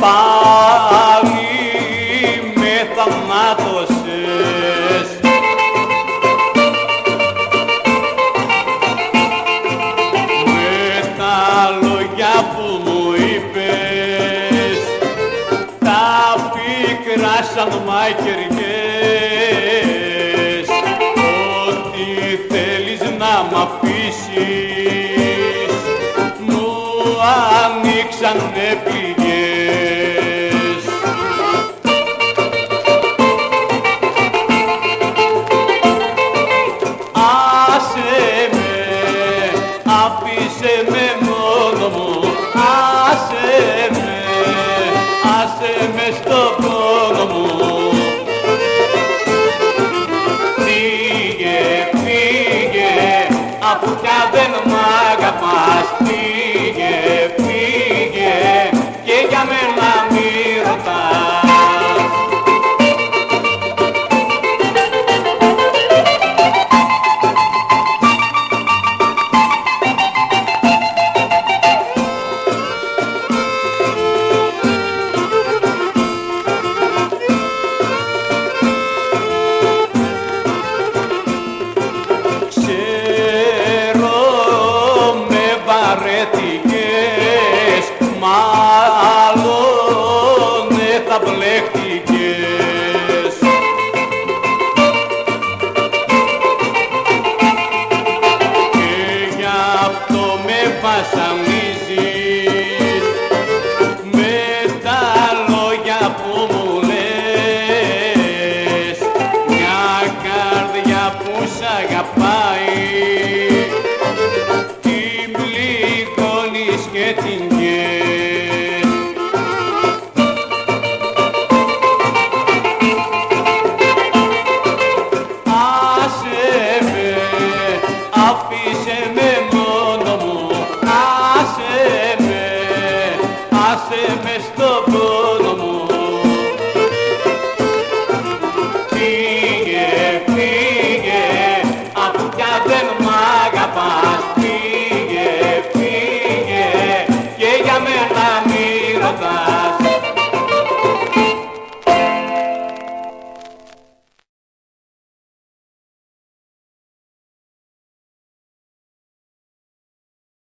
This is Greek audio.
πάλι με θανάτωσες. Με τα λόγια που μου είπες, τα πίκρα σαν μαχαιριές, ότι θέλεις να μ' αφήσεις, μου ανοίξανε πληγές. Άσε με, άφησε με μόνο μου, άσε με στο πόνο μου. Φύγε, φύγε, αφού πια δεν μ' αγαπάς. Φύγε, φύγε και για μένα μη ρωτάς. Μάλλον θα μπλέχτηκες.